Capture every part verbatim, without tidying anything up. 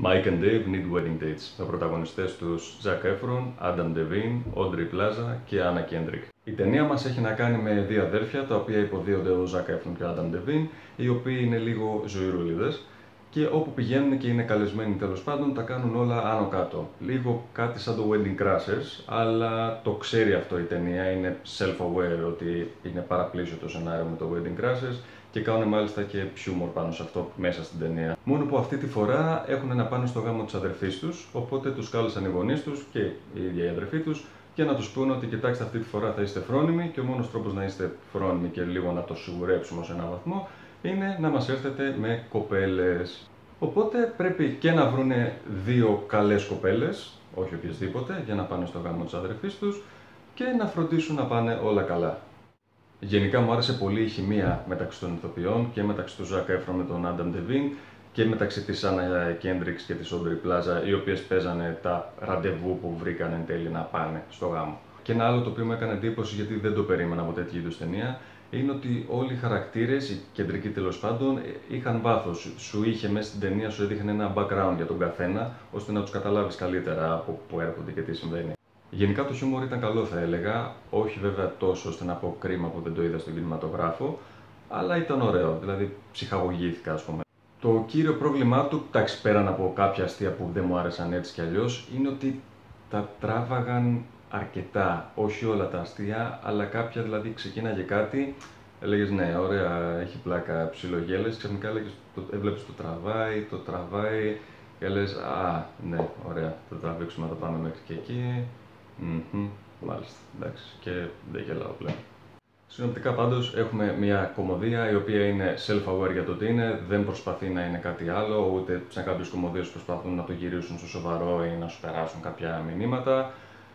Mike and Dave Need Wedding Dates, με πρωταγωνιστές τους Zac Efron, Adam Devine, Aubrey Plaza και Anna Kendrick. Η ταινία μας έχει να κάνει με δύο αδέρφια, τα οποία υποδίονται ο Zac Efron και ο Adam Devine, οι οποίοι είναι λίγο ζωηρούλιδες και όπου πηγαίνουν και είναι καλεσμένοι τέλος πάντων, τα κάνουν όλα άνω κάτω. Λίγο κάτι σαν το Wedding Crashers, αλλά το ξέρει αυτό η ταινία, είναι self-aware ότι είναι παραπλήσιο το σενάριο με το Wedding Crashers και κάνουν μάλιστα και χιούμορ πάνω σε αυτό μέσα στην ταινία. Μόνο που αυτή τη φορά έχουν να πάνε στο γάμο της αδερφής τους, οπότε τους κάλεσαν οι γονείς τους και η ίδια η αδερφή τους για να τους πούνε ότι κοιτάξτε, αυτή τη φορά θα είστε φρόνιμοι και ο μόνος τρόπος να είστε φρόνιμοι και λίγο να το σιγουρέψουμε σε έναν βαθμό είναι να μας έρθετε με κοπέλες. Οπότε πρέπει και να βρούνε δύο καλές κοπέλες, όχι οποιασδήποτε, για να πάνε στο γάμο της αδερφής τους και να φροντίσουν να πάνε όλα καλά. Γενικά μου άρεσε πολύ η χημεία μεταξύ των ηθοποιών και μεταξύ του Zac Efron με τον Adam Devine και μεταξύ της Anna Kendrick και της Aubrey Plaza, οι οποίες παίζανε τα ραντεβού που βρήκαν εν τέλει να πάνε στο γάμο. Και ένα άλλο το οποίο μου έκανε εντύπωση, γιατί δεν το περίμενα από τέτοιου είδους ταινία, είναι ότι όλοι οι χαρακτήρες, οι κεντρικοί τέλος πάντων, είχαν βάθος. Σου είχε μέσα στην ταινία, σου έδειχνε ένα background για τον καθένα, ώστε να τους καταλάβεις καλύτερα από πού έρχονται και τι συμβαίνει. Γενικά το χιούμορ ήταν καλό, θα έλεγα, όχι βέβαια τόσο ώστε να πω κρίμα που δεν το είδα στον κινηματογράφο, αλλά ήταν ωραίο, δηλαδή ψυχαγωγήθηκα ας πούμε. Το κύριο πρόβλημά του, εντάξει, πέραν από κάποια αστεία που δεν μου άρεσαν έτσι κι αλλιώς, είναι ότι τα τράβαγαν αρκετά, όχι όλα τα αστεία, αλλά κάποια δηλαδή ξεκίναγε κάτι, έλεγες ναι, ωραία, έχει πλάκα, ψιλογέλες, ξαφνικά έλεγες, το, έβλεπες το τραβάει, το τραβάει και λες, α, ναι, ωραία, θα τραβήξουμε, θα πάμε μέχρι και εκεί. Mm-hmm, μάλιστα, εντάξει, και δεν γελάω πλέον. Συνοπτικά πάντως έχουμε μια κομμωδία η οποία είναι self-aware για το τι είναι, δεν προσπαθεί να είναι κάτι άλλο, ούτε σαν κάποιες κομμωδίες προσπαθούν να το γυρίσουν στο σοβαρό ή να σου περάσουν κάποια μηνύματα.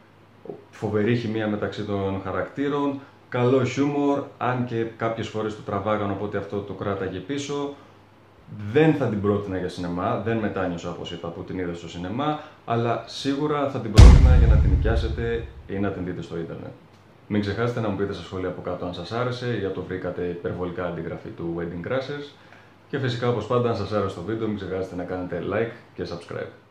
Φοβερή χημεία μεταξύ των χαρακτήρων, καλό χιούμορ, αν και κάποιες φορές το τραβάγαν οπότε αυτό το κράταγε πίσω. Δεν θα την πρότεινα για σινεμά, δεν μετάνιωσα όπως είπα που την είδα στο σινεμά, αλλά σίγουρα θα την πρότεινα για να την νοικιάσετε ή να την δείτε στο ίντερνετ. Μην ξεχάσετε να μου πείτε στα σχόλια από κάτω αν σας άρεσε, για το βρήκατε υπερβολικά αντιγραφή του Wedding Crashers και φυσικά όπως πάντα αν σας άρεσε το βίντεο μην ξεχάσετε να κάνετε like και subscribe.